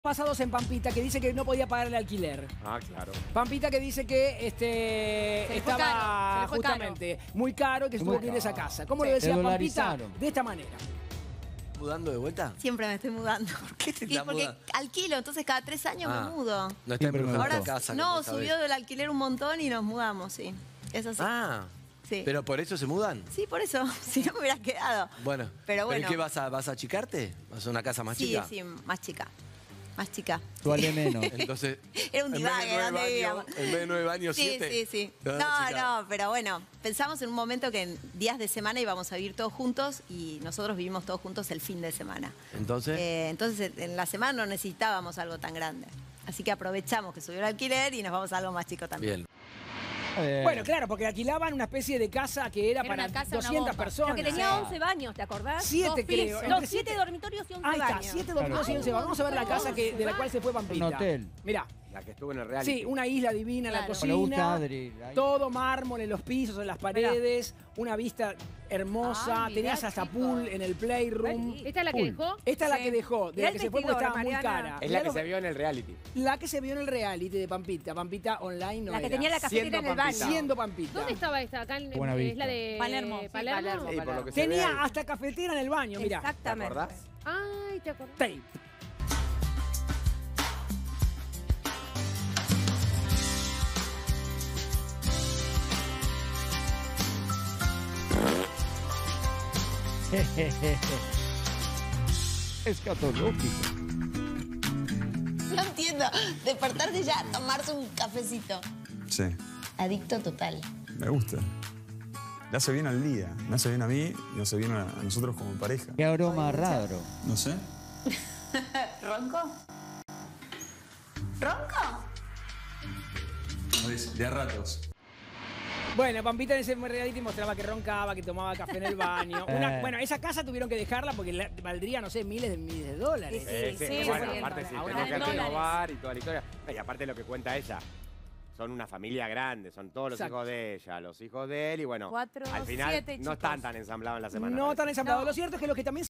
Pasados en Pampita, que dice que no podía pagar el alquiler. Ah, claro. Pampita que dice que estaba justamente muy caro y que tuvo que ir a esa casa. ¿Cómo lo decía Pampita? De esta manera. ¿Mudando de vuelta? Siempre me estoy mudando. ¿Por qué te Y estás porque mudando? alquilo, entonces cada 3 años me mudo. No está embrujada Ahora la casa. no, subió el alquiler un montón y nos mudamos, sí. Es así. Ah, sí. ¿pero por eso se mudan? Sí, por eso. Si no me hubieras quedado. Bueno. Pero bueno. ¿Pero qué vas a achicarte? ¿Vas a una casa más Sí, chica? sí, más chica. Más chica. Vale menos. Entonces, Era un divague, ¿dónde vivíamos? en vez de 9 años, Sí, 7. sí, sí. No, pero bueno, pensamos en un momento que en días de semana íbamos a vivir todos juntos y nosotros vivimos todos juntos el fin de semana. Entonces, Entonces en la semana no necesitábamos algo tan grande. Así que aprovechamos que subió el alquiler y nos vamos a algo más chico también. bien. Bueno, claro, porque alquilaban una especie de casa que era para una casa, 200 personas. Pero que tenía 11 baños, ¿te acordás? 7 creo. Pisos. Entre No, 7 dormitorios y 11 Ahí está, baños. 7 dormitorios y 11 baños. Vamos a ver la casa de la cual se fue Pampita. Un hotel. Mirá. La que estuvo en el reality. Sí, una isla divina en la Claro. cocina. Le gusta Adri, ahí. Todo mármol en los pisos, en las paredes. Una vista hermosa. Ay, Tenías mirá, hasta chicos. pool en el playroom. ¿Esta es la que dejó? Esta es la Sí. que dejó. De Mirá la el que se fue porque vestidor, estaba muy Mariana. cara. Es Mirá la que lo se vio en el reality. La que se vio en el reality de Pampita. Pampita online no La que era. tenía la cafetera Siendo en el baño. Pampita. Siendo Pampita. ¿Dónde estaba esta? Acá en Buena es vista. la de Palermo. Sí, Palermo. Sí, por lo que se ve Tenía ahí. hasta cafetera en el baño, mirá. ¿Te Exactamente. acordás? Ay, ¿te acordás? Tape. Escatológico. No entiendo. Despertarse ya, tomarse un cafecito. Sí, Adicto total. me gusta. Le hace bien al día, me hace bien a mí y hace bien a nosotros como pareja. Qué aroma raro. No sé. ¿Ronco? ¿Ronco? De a ratos. Bueno, Pampita en ese reality mostraba que roncaba, que tomaba café en el baño. Bueno, esa casa tuvieron que dejarla porque valdría, no sé, miles de dólares. Sí, Bueno, sí, aparte sí, sí, ahora tenía que dólares. renovar y toda la historia. Y aparte lo que cuenta ella. Son una familia grande, son todos los Exacto. hijos de ella, los hijos de él y bueno, 4, al final 7 no chicos. están tan ensamblados en la semana. No parece. tan ensamblado. No. Lo cierto es que los que también